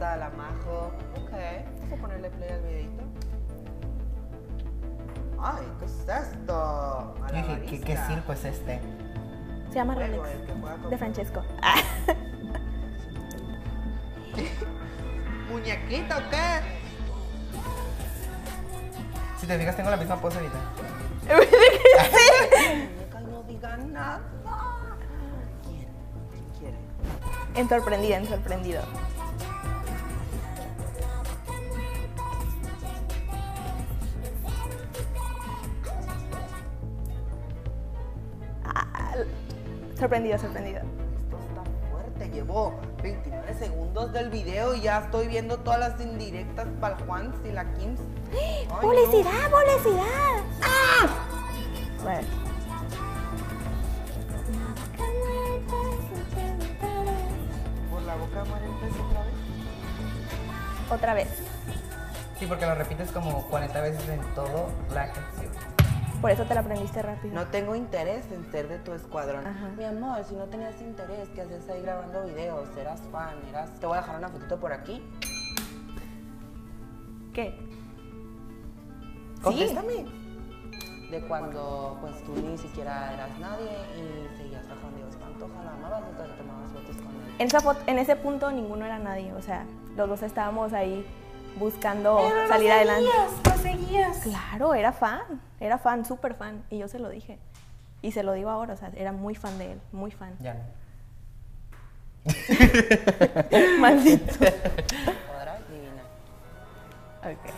gusta la Majo. Ok, vamos a ponerle play al videito. Ay, ¿qué es esto? Yo dije, ¿qué circo es este? Se llama Juego, Rolex, el que juega con- de Francesco. ¿Muñequita o qué? Si te fijas, tengo la misma pose ahorita. Muñeca, no diga nada. ¿Quién? ¿Quién quiere? En sorprendida, en sorprendido. Ah, sorprendido, sorprendido. Esto está fuerte. Llevo 29 segundos del video y ya estoy viendo todas las indirectas para el Juan y la Kims. Ay, no. ¡Publicidad, publicidad! ¡Ah! Bueno. ¿Por la boca muere el pez otra vez? Otra vez. Sí, porque lo repites como 40 veces en todo la canción. Por eso te la aprendiste rápido. No tengo interés en ser de tu escuadrón. Ajá. Mi amor, si no tenías interés, ¿qué hacías ahí grabando videos? Eras fan, eras... Te voy a dejar una fotito por aquí. ¿Qué? Contéstame. De cuando pues tú ni siquiera eras nadie y seguías a Juan Diego Pantoja, la amabas y todavía tomabas fotos con él. En ese punto ninguno era nadie, o sea, los dos estábamos ahí buscando salir adelante. Lo seguías. Claro, era fan, súper fan, y yo se lo dije. Y se lo digo ahora, o sea, era muy fan de él, muy fan. Ya no. Maldito. Ahora, divina. Ok.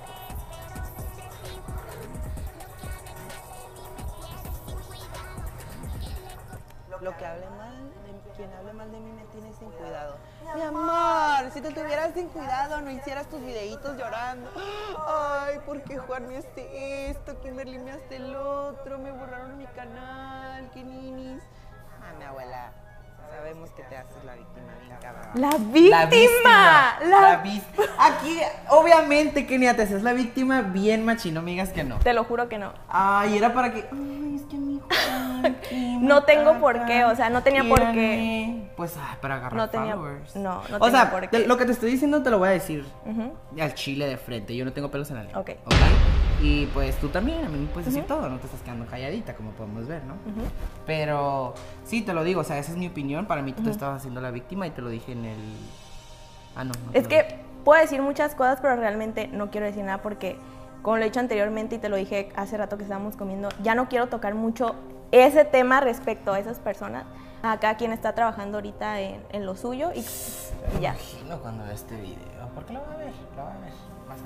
Lo que hable mal, quien hable mal de mí me tiene sin cuidado. Mi amor, si te tuvieras sin cuidado, no hicieras tus videitos llorando. Ay, ¿por qué Juan me hace esto? Kimberly me hace el otro, me borraron mi canal, qué ninis. Ah, mi abuela, sabemos que te haces la víctima bien cabrón. ¡La víctima! La víctima. Aquí, obviamente, Kenia, te haces la víctima bien machín, no me digas que no. Te lo juro que no. Ay, era para que... Ay, es que mi hijo... No tengo por qué, o sea, no tenía por qué. qué. Pues, para agarrar No tenía, followers. no O tenía sea, por qué. lo que te estoy diciendo te lo voy a decir Ujú. al chile de frente. Yo no tengo pelos en la lengua. Ok. Y pues tú también, a mí me puedes decir todo, no te estás quedando calladita, como podemos ver, ¿no? Pero sí, te lo digo, o sea, esa es mi opinión. Para mí tú te estabas haciendo la víctima y te lo dije en el... Ah, no. Es que puedo decir muchas cosas, pero realmente no quiero decir nada porque, como lo he dicho anteriormente y te lo dije hace rato que estábamos comiendo, ya no quiero tocar mucho ese tema respecto a esas personas. Acá quien está trabajando ahorita en lo suyo y ya. Me imagino cuando vea este video. ¿Por qué lo va a ver? Lo va a ver. Más o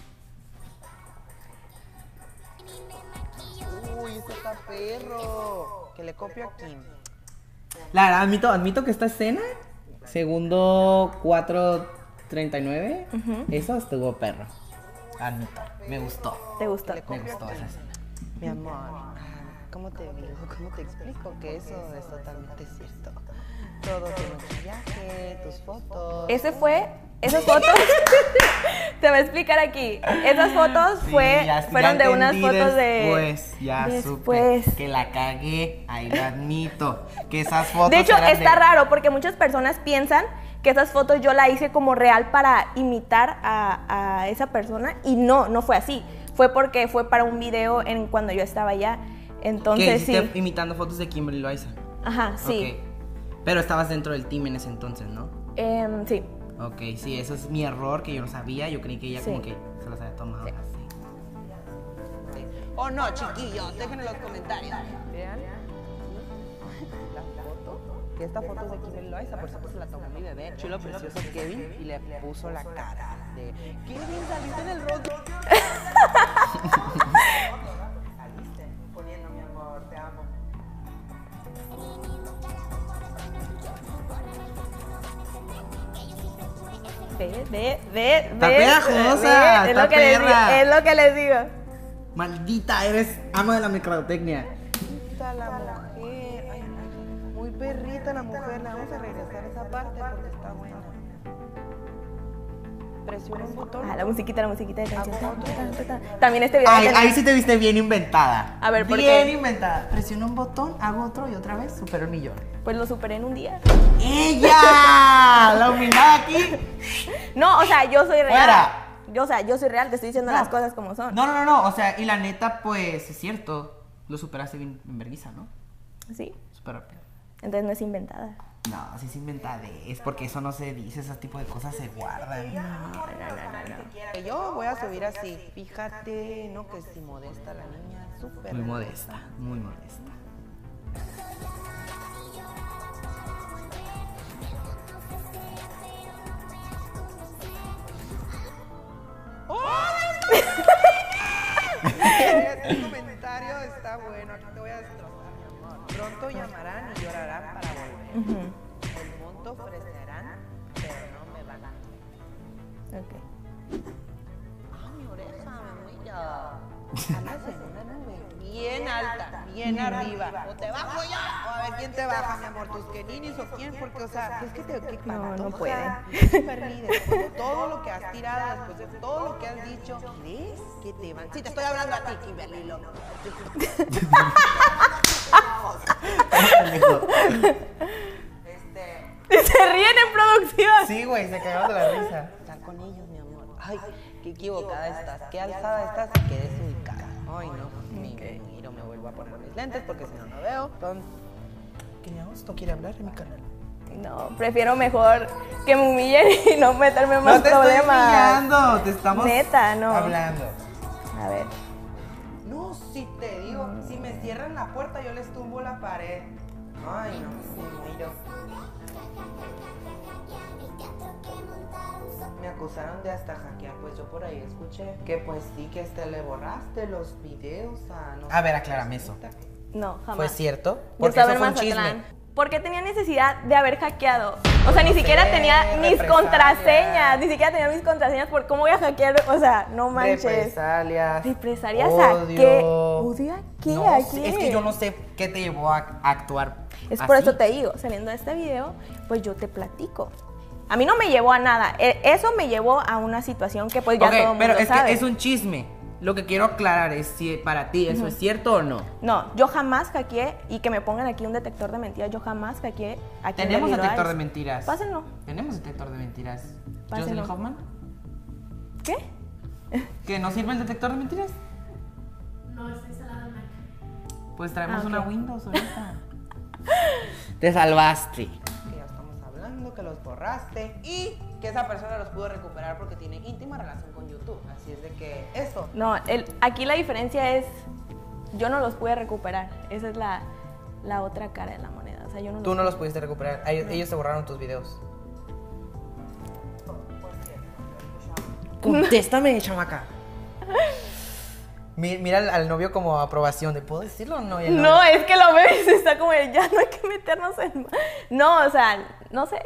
menos. Uy, ese está perro. Que le copio a Kim. La verdad, admito que esta escena, segundo 4:39, eso estuvo perro. Admito, me gustó. ¿Te gustó? Me gustó esa escena. Mi amor, ¿cómo te digo? ¿Cómo te explico que eso es totalmente cierto? Todo tu maquillaje, tus fotos. Esas fotos, te voy a explicar aquí. Esas fotos Sí, fueron de unas entendí fotos después, de... ya después. supe que la cagué, ahí lo admito, que esas fotos De hecho, eran está raro porque muchas personas piensan que esas fotos yo la hice como real para imitar a esa persona y no fue así. Fue porque fue para un video cuando yo estaba allá. ¿Qué Entonces hiciste sí. imitando fotos de Kimberly Loaiza? Ajá, sí. Ok. Pero estabas dentro del team en ese entonces, ¿no? Sí. Ok, sí, eso es mi error, que yo no sabía. Yo creí que ella Sí. como que se las había tomado Sí. así. O no, chiquillos, déjenme en los comentarios. Vean la foto. Que esta foto es de Kimberly Loaiza, por cierto se la tomó mi bebé, chulo precioso Kevin, y le puso la cara de Kevin, saliste en el rostro. Saliste poniendo mi amor, te amo. Ve. Está pegajosa, Es está lo que les digo. perra. Es lo que les digo. Maldita, eres amo de la mercadotecnia. Está la mujer, ay, muy perrita la mujer, le vamos a regresar a esa parte porque está buena. Presiona un botón. La musiquita de Hago otro. También este video. Ay, tiene- ahí sí te viste bien inventada. A ver, ¿por bien qué? inventada. Presiono un botón, hago otro y otra vez supero el millón. Pues lo superé en un día. ¡Ella! La humildad aquí. No, o sea, yo soy real. Fuera. Yo soy real, te estoy diciendo No. las cosas como son. No, o sea, y la neta, pues, es cierto. Lo superaste bien en vergüenza, ¿no? Sí, Súper rápido. entonces no es inventada. No, sí es inventadez, porque eso no se dice, ese tipo de cosas se guardan. Que yo voy a subir así. Fíjate, no que si modesta la niña, súper. Muy modesta, muy modesta. Este comentario está bueno, aquí te voy a destrozar, mi amor. Pronto llamarán y llorarán para volver. Ujú. El monto ofrecerán, pero no me van a. Ok. Ay, mi oreja, me muilla. Andas en una nube bien alta, bien arriba. O te bajo ya, o a ver quién te baja, mi amor, tus queninis o quién, porque, o sea, es que te que No puede. Super líder, después de todo lo que has tirado, después de todo lo que has dicho, ¿crees que te van? Sí, te estoy hablando a ti, Kimberly, loco. Se ríen en producción. Sí, güey, se cagaron de la risa. Estar con ellos, mi amor. Ay, qué equivocada estás, qué alzada estás y qué desubicada. Ay, no, me miro, me vuelvo a poner mis lentes porque si no, no veo. Entonces, ¿qué no quiere hablar en mi canal? No, prefiero mejor que me humillen y no meterme en más No te problemas. estoy humillando, te estamos Neta, no. hablando. A ver. No, si te digo, si me cierran la puerta, yo les tumbo la pared. Ay, no, me miro. Me acusaron de hasta hackear, pues yo por ahí escuché que pues sí, que hasta le borraste los videos a... No A sé, ver, aclárame eso. No, jamás. ¿Fue cierto? Yo Porque estaba eso en fue un Mazatlán. chisme. ¿Por qué tenía necesidad de haber hackeado? O sea, ni siquiera tenía mis represalias. contraseñas. Ni siquiera tenía mis contraseñas. ¿Por cómo voy a hackear? O sea, no manches. Represalias. ¿Represalias a qué? ¿Odio a qué? No, ¿A sí, qué? es que yo no sé qué te llevó a actuar Es por así. eso te digo, saliendo de este video, pues yo te platico. A mí no me llevó a nada. Eso me llevó a una situación que pues ya Ok, todo el mundo pero es sabe. que es un chisme. Lo que quiero aclarar es si para ti eso es cierto o no. No, yo jamás hackeé y que me pongan aquí un detector de mentiras. Yo jamás hackeé aquí. Tenemos en detector de Rice. mentiras. Pásenlo. Tenemos detector de mentiras. Pásenlo. ¿Jocelyn Hoffman? ¿Qué? ¿Que no sirve el detector de mentiras? No, está instalado en Mac. Pues traemos Ah, ok. una Windows ahorita. Te salvaste. Que ya estamos hablando, que los borraste y que esa persona los pudo recuperar porque tiene íntima relación con YouTube. Así es de que eso. No, aquí la diferencia es, yo no los pude recuperar. Esa es la otra cara de la moneda. O sea, yo no Tú no los pudiste recuperar. Ellos te borraron tus videos. Contéstame, chamaca. Mira al novio como aprobación. ¿De puedo decirlo o no? Y el novio, No, es que lo veo y se está como, ya no hay que meternos en... No, o sea, no sé.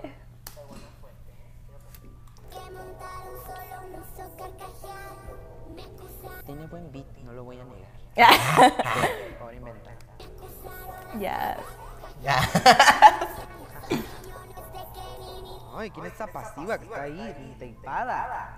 Tiene buen beat, no lo voy a negar. Ahora inventa. Ya. Ya. Ay, ¿quién es esa pasiva que está ahí, tapada?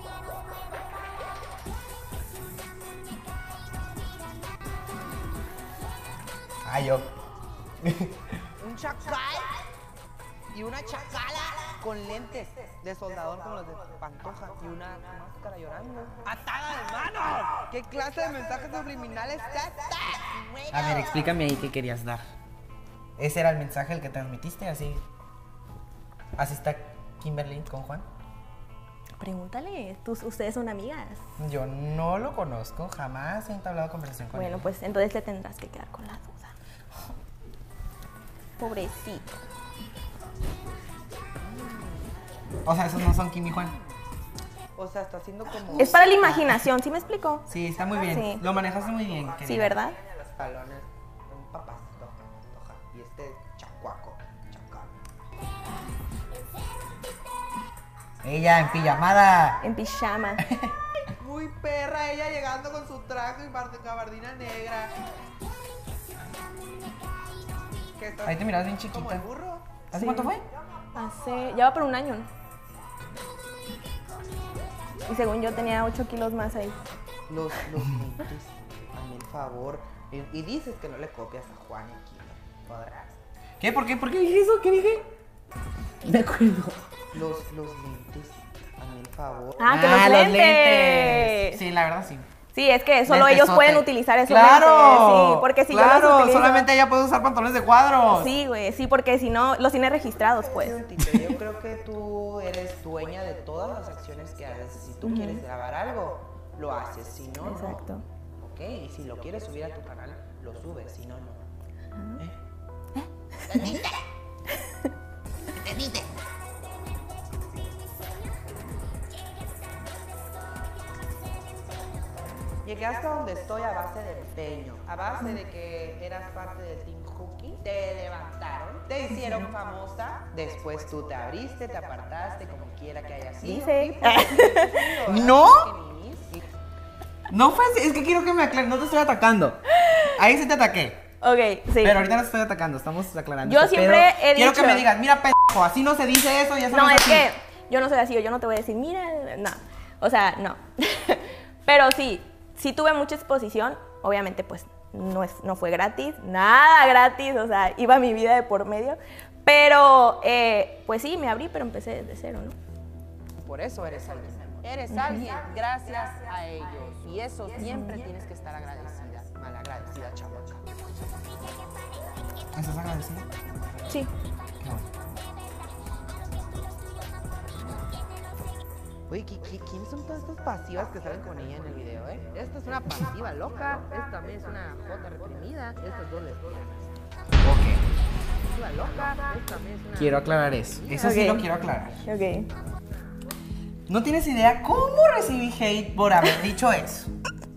Ah, yo. Un chacal y una chacala con lentes de soldador como los de Pantoja y una máscara llorando. ¡Atada de mano! ¿Qué clase de mensajes subliminales está esta? A ver, explícame ahí qué querías dar. ¿Ese era el mensaje el que transmitiste? Así está Kimberly con Juan. Pregúntale, ustedes son amigas. Yo no lo conozco, jamás he entablado conversación con él. Bueno, pues entonces le tendrás que quedar con la duda. Pobrecito. O sea, esos no son Kim y Juan. O sea, está haciendo como... Es para la imaginación, ¿sí me explico? Sí, está muy bien. Sí. Lo manejaste muy bien. Sí, querida. ¿verdad? los talones de un papacito, Pantoja, y este chacuaco, chacal. Ella en pijamada. En pijama. Muy perra ella llegando con su traje y gabardina negra. ¿Qué estás? Ahí te miras bien ¿Como chiquita. el burro? ¿Hace Sí. cuánto fue? Ya va por un año. Y según yo tenía 8 kilos más ahí. Los lentes, hazme el favor. Y dices que no le copias a Juan y Kim. Podrás. ¿Qué? ¿Por qué? ¿Por qué dije eso? ¿Qué dije? Me acuerdo. Los lentes, hazme el favor. Ah, que los lentes. Sí, la verdad sí. Sí, es que solo Lentesote. ellos pueden utilizar esos ¡Claro! lentes. Sí, porque si yo ¡Claro! los utilizo... Solamente ella puede usar pantalones de cuadros. Sí, güey, sí, porque si no, los tiene registrados, pues. Yo creo que tú eres dueña de todas las acciones que haces. Si tú quieres grabar algo, lo haces. Si no, Exacto. no. Ok, y si lo quieres subir a tu canal, lo subes. Si no, no. ¿Entendiste? ¿Entendiste? Llegué hasta donde estoy a base de empeño, a base de que eras parte del Team Cookie, te levantaron, te hicieron famosa, después tú te abriste, te apartaste, como quiera que haya sido. Dice. Y pues, ¿No? y- No fue así, es que quiero que me aclares, no te estoy atacando. Ahí sí te ataqué. Ok, sí. Pero ahorita no te estoy atacando, estamos aclarando. Yo esto, siempre pero he quiero dicho- que me digas, mira, pendejo, así no se dice eso y eso No, no es así. que yo no soy así, yo no te voy a decir, mira, no. O sea, no. Pero sí tuve mucha exposición, obviamente pues no fue gratis, nada gratis, o sea, iba mi vida de por medio. Pero pues sí, me abrí, pero empecé desde cero, ¿no? Por eso eres alguien. Eres alguien gracias a ellos. Y eso siempre tienes que estar agradecida. Malagradecida, chamaca. ¿Estás agradecida? Sí. Qué bueno. Oye, ¿quiénes son todas estas pasivas que salen con ella en el video, Esta es una pasiva loca, esta también es una jota reprimida, estas dos lesbianas. Ok, Pasiva loca, esta también es una... quiero aclarar eso. Eso sí Ok. lo quiero aclarar. Ok. No tienes idea cómo recibí hate por haber dicho eso.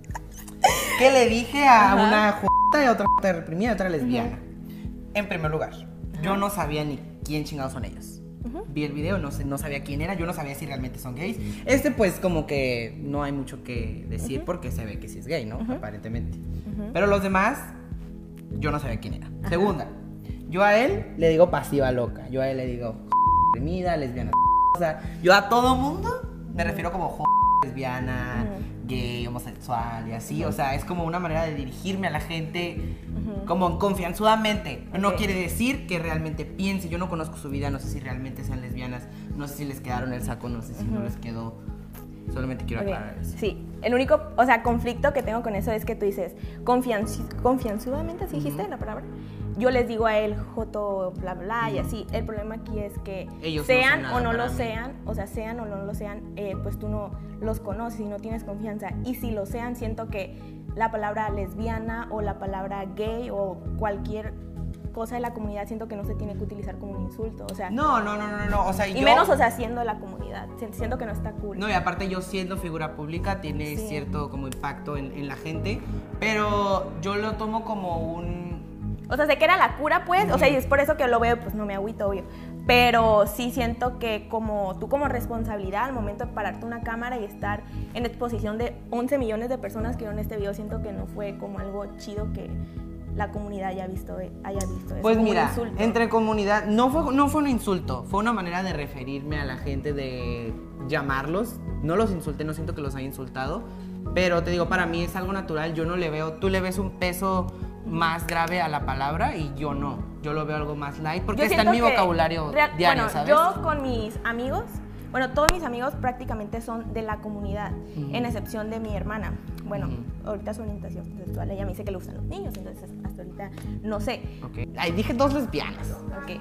Que le dije a una jota y a otra jota reprimida y a otra lesbiana. En primer lugar, yo no sabía ni quién chingados son ellos. Vi el video, no sabía quién era, yo no sabía si realmente son gays. Pues como que no hay mucho que decir porque se ve que sí es gay, ¿no? Aparentemente. Pero los demás, yo no sabía quién era. Segunda, yo a él le digo pasiva loca, yo a él le digo reprimida, lesbiana. O sea, yo a todo mundo me refiero como lesbiana, gay, homosexual y así. O sea, es como una manera de dirigirme a la gente como confianzudamente. No Ok. quiere decir que realmente piense. Yo no conozco su vida, no sé si realmente sean lesbianas, no sé si les quedaron el saco, no sé si no les quedó. Solamente quiero Ok, aclarar eso. sí, el único, o sea, conflicto que tengo con eso es que tú dices, confianzudamente, ¿sí dijiste la palabra? Yo les digo a él, joto, bla, bla, y así. El problema aquí es que Ellos no sean son nada o no para lo mí. sean, o sea, sean o no lo sean, pues tú no los conoces y no tienes confianza. Y si lo sean, siento que la palabra lesbiana o la palabra gay o cualquier cosa de la comunidad, siento que no se tiene que utilizar como un insulto, o sea... No. O sea, Y menos, o sea, siendo de la comunidad, siento que no está cool. No, y aparte yo siendo figura pública tiene Sí. cierto como impacto en la gente, pero yo lo tomo como un... O sea, sé que era la cura, pues, o sea, y es por eso que lo veo, pues no me agüito, obvio. Pero sí siento que como tú como responsabilidad al momento de pararte una cámara y estar en exposición de 11 millones de personas que vieron este video, siento que no fue como algo chido que la comunidad haya visto eso. Pues como un mira, insulto. entre comunidad, no fue un insulto, fue una manera de referirme a la gente, de llamarlos. No los insulté, no siento que los haya insultado, pero te digo, para mí es algo natural, yo no le veo, tú le ves un peso más grave a la palabra y yo no, yo lo veo algo más light porque Yo está en siento mi que vocabulario diario, bueno, ¿sabes? yo con mis amigos, bueno, todos mis amigos prácticamente son de la comunidad, en excepción de mi hermana. Bueno, ahorita su orientación sexual, ella me dice que le gustan los niños, entonces hasta ahorita no sé. Ok. Ay, dije dos lesbianas. Ok.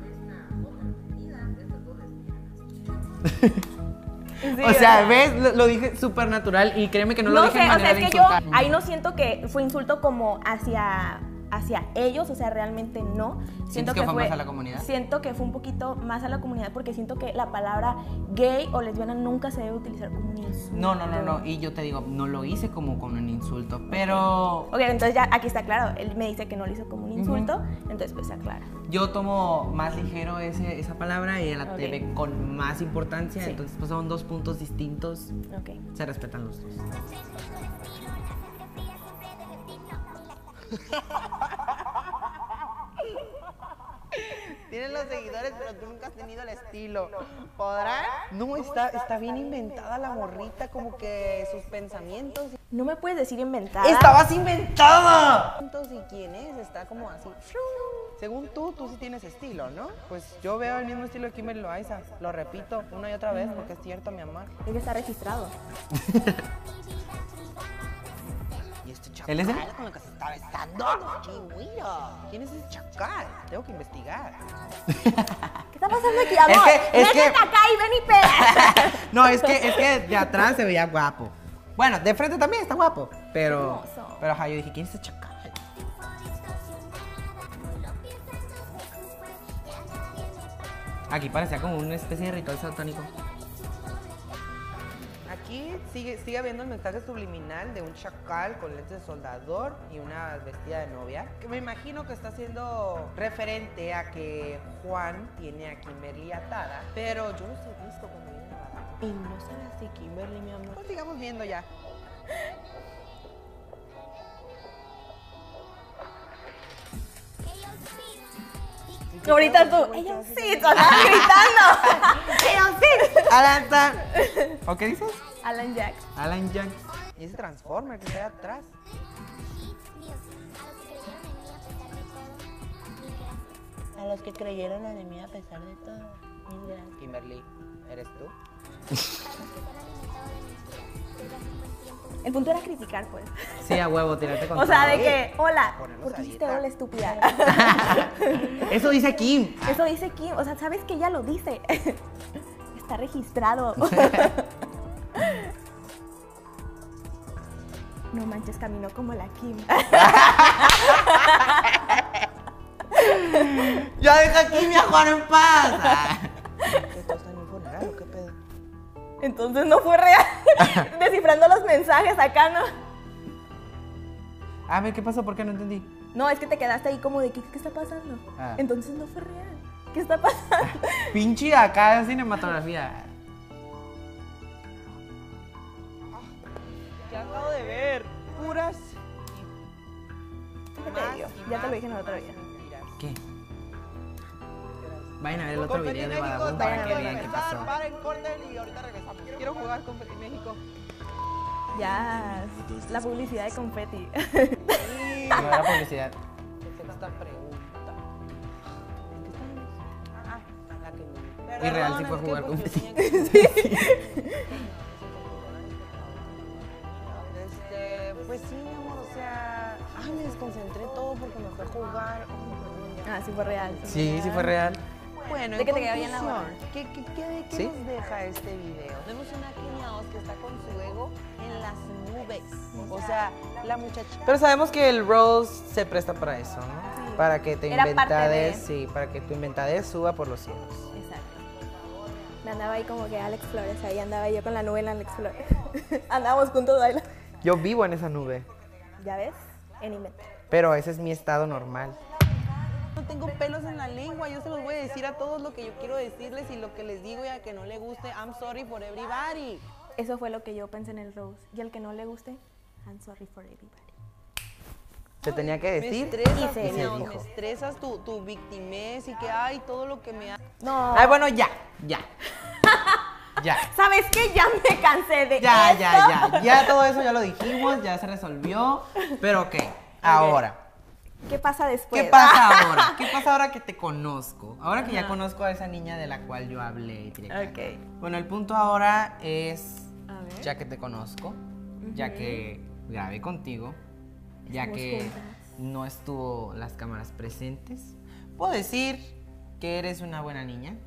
O sea, ¿ves? Lo dije súper natural y créeme que no lo No dije sé, en o manera sea, de es que yo insultar. ahí no siento que fue insulto como hacia ellos, o sea, realmente no. ¿Sientes que fue más a la comunidad? Siento que fue un poquito más a la comunidad porque siento que la palabra gay o lesbiana nunca se debe utilizar como un insulto. No, y yo te digo, no lo hice como con un insulto, pero Ok, entonces ya aquí está claro, él me dice que no lo hizo como un insulto, entonces pues se aclara. yo tomo más ligero esa palabra y la Ok. TV con más importancia, Sí. entonces pues son dos puntos distintos, Ok. se respetan los dos. Tienen los seguidores, pero tú nunca has tenido el estilo. ¿Podrán? No, está bien inventada la morrita, como que sus pensamientos. No me puedes decir inventada. ¡Estabas inventada! ¿Y quién es? Está como así. Según tú sí tienes estilo, ¿no? Pues yo veo el mismo estilo de Kimberly Loaiza. Lo repito una y otra vez porque es cierto, mi amor. Es que está registrado. Y este chacal ¿Él es él? con el que se está besando. Chihuiro. ¿Quién es ese chacal? Tengo que investigar. ¿Qué está pasando aquí, amor? Métete acá y ven y pega. No, es que de atrás se veía guapo. Bueno, de frente también está guapo. Pero, Hermoso. ajá, yo dije, ¿quién es ese chacal? Aquí parecía como una especie de ritual satánico. Aquí sigue habiendo el mensaje subliminal de un chacal con lentes de soldador y una vestida de novia. Que me imagino que está haciendo referente a que Juan tiene a Kimberly atada. Pero yo los he visto cuando vienen a Badalona. Y no se ve así, Kimberly, mi amor. Pues sigamos viendo ya. Ahorita tú, ellos sí, tú andas gritando. Ellos sí. Alan Tan. ¿O qué dices? Alan Jack. Alan Jack. Y ese Transformer que está ahí atrás. A los que creyeron en mí a pesar de todo. Mil gracias. Kimberly, ¿eres tú? El punto era criticar, pues. Sí, a huevo, tirarte con O sea, todo. de que, hola, Ponerlos ¿por qué a hiciste dieta. hola, estúpida? Eso dice Kim. Eso dice Kim, o sea, ¿sabes que ella lo dice? Está registrado. No manches, caminó como la Kim. Ya deja a Kim y a Juan en paz. ¿Esto está en un funeral o qué pedo? Entonces no fue real. Descifrando los mensajes acá, ¿no? A ver, ¿qué pasó? ¿Por qué no entendí? No, es que te quedaste ahí como de, ¿qué está pasando? Ah. Entonces no fue real. ¿Qué está pasando? Pinche acá cinematografía. ¿Qué acabo de ver? Puras. Ya te lo dije en el otro día. ¿Qué? Vayan a ver el otro video de Badabun vayan para a que ver, vean qué pasó. Paren, corten y ahorita regresamos. Quiero jugar con Petit México. Ya, la publicidad de confeti. Sí. No era publicidad. Sexta pregunta. La que me... Y real sí fue Perdón, jugar es con que Petit. pues, yo tenía pues sí, mi amor, o sea... Ay, me desconcentré todo porque me fue a jugar. Ay, perdón, ya. Ah, sí fue real. Sí, sí fue real. Bueno, De en que te quedó bien la conclusión, hora. ¿qué ¿Sí? nos deja este video? Vemos una Keniaos que está con su ego en las nubes. O sea, la muchacha... Pero sabemos que el Rose se presta para eso, ¿no? Sí. Para que te Era parte inventades, de- sí, para que tu inventadez suba por los cielos. Exacto. Me andaba ahí como que Alex Flores, ahí andaba yo con la nube en Alex Flores. Andábamos juntos bailando. Yo vivo en esa nube, ¿Ya ves? En invento. pero ese es mi estado normal. No tengo pelos en la lengua, yo se los voy a decir a todos lo que yo quiero decirles y lo que les digo y a que no le guste, I'm sorry for everybody. Eso fue lo que yo pensé en el Rose. Y al que no le guste, I'm sorry for everybody. Te tenía que decir. Y Me se estresas, dijo. me estresas tu victimez y que hay todo lo que me ha... No. Ay, bueno, ya. Ya. ¿Sabes qué? Ya me cansé de Ya, esto. ya todo eso ya lo dijimos, ya se resolvió. Pero ok, ahora. ¿Qué pasa después? ¿Qué pasa ahora? ¿Qué pasa ahora que te conozco? Ahora que ya conozco a esa niña de la cual yo hablé. Ok. Bueno, el punto ahora es, A ver. ya que te conozco, ya que grabé contigo, ya Estamos que juntas. no estuvo las cámaras presentes, puedo decir que eres una buena niña,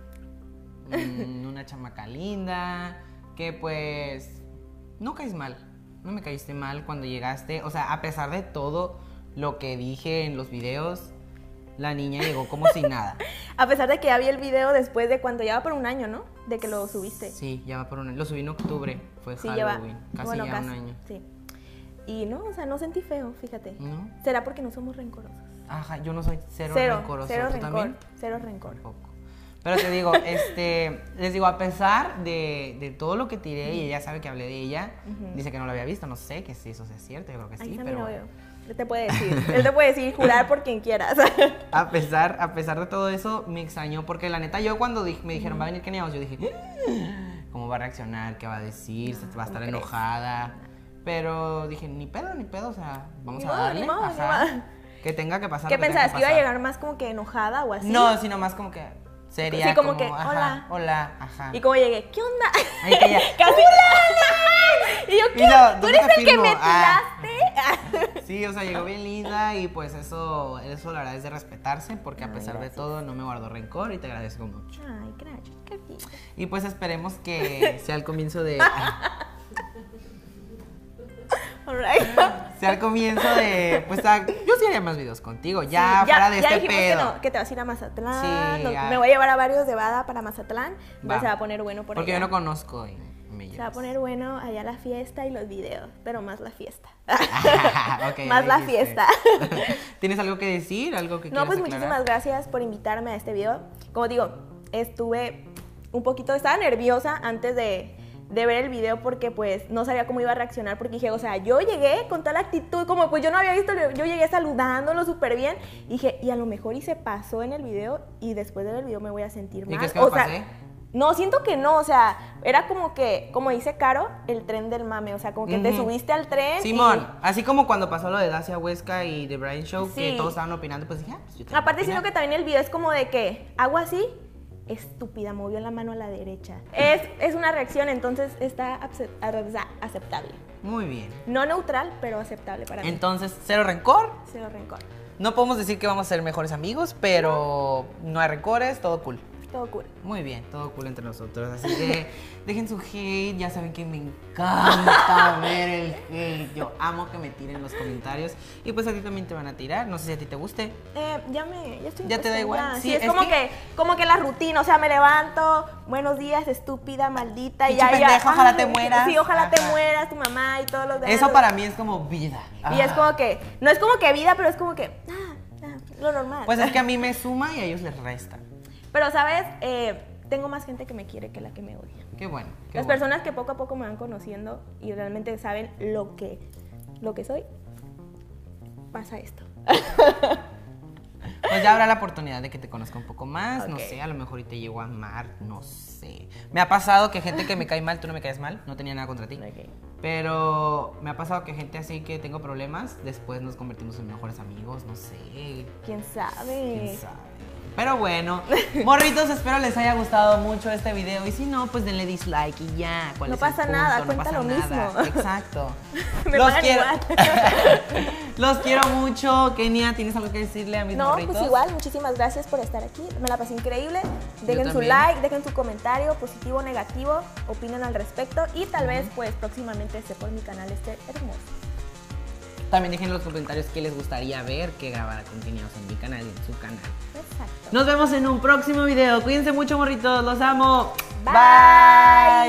una chamaca linda, que pues no caes mal, no me caíste mal cuando llegaste, o sea, a pesar de todo lo que dije en los videos, la niña llegó como si nada. A pesar de que ya vi el video después de cuando ya va por un año, ¿no? De que lo subiste. Sí, ya va por un año. Lo subí en octubre, fue Sí, Halloween, casi bueno, ya un año. Sí. Y no, o sea, no sentí feo, fíjate. ¿No? ¿Será porque no somos rencorosos? Ajá, yo no soy cero rencoroso. cero ¿Tú rencor, también? cero rencor. Tampoco. Pero te digo, les digo, a pesar de todo lo que tiré, y ella sabe que hablé de ella, dice que no lo había visto, no sé que si eso sea cierto, yo creo que Ahí sí, está mi pero novio. Él te puede decir, jurar por quien quieras. a pesar de todo eso, me extrañó, porque la neta, yo cuando me dijeron, va a venir Keniaos, yo dije, ¿cómo va a reaccionar? ¿Qué va a decir? ¿Se va a estar ¿cómo crees? enojada? Pero dije, ni pedo, o sea, vamos Ni a modo, darle. ni modo, ni ajá. modo. que tenga que pasar. ¿Qué lo que pensabas? tenga ¿Que iba a pasar. llegar más como que enojada o así? No, sino más como que sería. Sí, como que, ajá, hola. hola, ajá. Y como llegué, ¿qué onda? Ahí que ya. Casi. Y yo, ¿qué? Y yo, ¿Tú ¿dónde eres te el que firmo? me Ah. tiraste? Sí, o sea, llegó bien linda y pues eso la verdad es de respetarse porque a pesar de todo no me guardó rencor y te agradezco mucho. Ay, gracias, qué bien. Y pues esperemos que sea el comienzo de... Alright. sea el comienzo de... Pues yo sí haría más videos contigo, ya Sí, fuera de ya este dijimos pedo. que te vas a ir a Mazatlán. Sí, ya. Me voy a llevar a varios de Bada para Mazatlán. Va. Se va a poner bueno por Porque allá. yo no conozco y me Se va a llevas. poner bueno allá la fiesta y los videos, pero más la fiesta. Ok, Más ya la dijiste. fiesta. ¿Tienes algo que decir? ¿Algo que No, quieras pues aclarar? muchísimas gracias por invitarme a este video. Como digo, estuve un poquito, estaba nerviosa antes de ver el video porque pues no sabía cómo iba a reaccionar porque dije, o sea, yo llegué con tal actitud, como pues yo no había visto, yo llegué saludándolo súper bien y dije, y a lo mejor y se pasó en el video y después de ver el video me voy a sentir mal. ¿Y crees que me O sea, pasé? no, siento que no, o sea, era como que, como dice Caro, el tren del mame, o sea, como que te Ujú. subiste al tren. Simón, así como cuando pasó lo de Dacia Huesca y The Brian Show, que Sí. todos estaban opinando, pues dije, ah, pues yo Y también aparte voy a siento que opinar. también el video es como de que hago así, estúpida, movió la mano a la derecha. Es una reacción, entonces está aceptable. Muy bien. No neutral, pero aceptable para mí. Entonces, cero rencor. Cero rencor. No podemos decir que vamos a ser mejores amigos, pero no hay rencores, todo cool. Todo cool. Muy bien, todo cool entre nosotros. Así que dejen su hate, ya saben que me encanta ver el hate. Yo amo que me tiren los comentarios. Y pues a ti también te van a tirar. No sé si a ti te guste. Ya estoy ¿Ya te da igual? acostumbrada. Sí, Sí, es es como que la rutina, o sea, me levanto, buenos días, estúpida, maldita, y Pinche pendeja, ojalá te ay, mueras. Sí, ojalá te Ajá. mueras, tu mamá y todos los demás. Eso para mí es como vida. Y es Ah. como que, no es como que vida, pero es como que, lo normal. Pues es que a mí me suma y a ellos les resta. Pero, ¿sabes? Tengo más gente que me quiere que la que me odia. Qué bueno. Qué Las bueno. personas que poco a poco me van conociendo y realmente saben lo que soy, pasa esto. Pues ya habrá la oportunidad de que te conozca un poco más, no Ok. sé, a lo mejor y te llego a amar, no sé. Me ha pasado que gente que me cae mal, tú no me caes mal, no tenía nada contra ti. Ok. Pero me ha pasado que gente así que tengo problemas, después nos convertimos en mejores amigos, no sé, ¿Quién sabe? quién sabe. Pero bueno, morritos, espero les haya gustado mucho este video y si no, pues denle dislike y ya. ¿Cuál No es el pasa nada, punto? No cuenta pasa lo nada. mismo. Exacto. Me Los pagan quiero. igual. Los quiero mucho. Kenia, ¿tienes algo que decirle a mis No, morritos? pues igual, muchísimas gracias por estar aquí. Me la pasé increíble. Dejen su también. like, dejen su comentario, positivo o negativo, opinen al respecto y tal vez pues próximamente esté por mi canal este hermoso. También dejen en los comentarios qué les gustaría ver que grabara con Kenia en mi canal y en su canal. Exacto. Nos vemos en un próximo video. Cuídense mucho, morritos. Los amo. Bye.